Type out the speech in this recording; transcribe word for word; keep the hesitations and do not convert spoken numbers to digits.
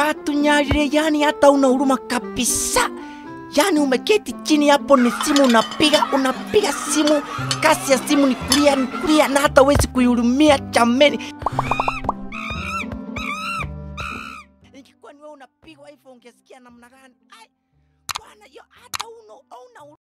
Katunyarire, yani hata una huruma kabisa. Yani umeketi chini hapo ni simu unapiga, unapiga simu, kasi ya simu ni kulia, ni kulia na hata huwezi kuihurumia chameni. Ingekuwa ni wewe unapigwa hivyo ungesikia namna gani? Ai, bwana, yo hata uno una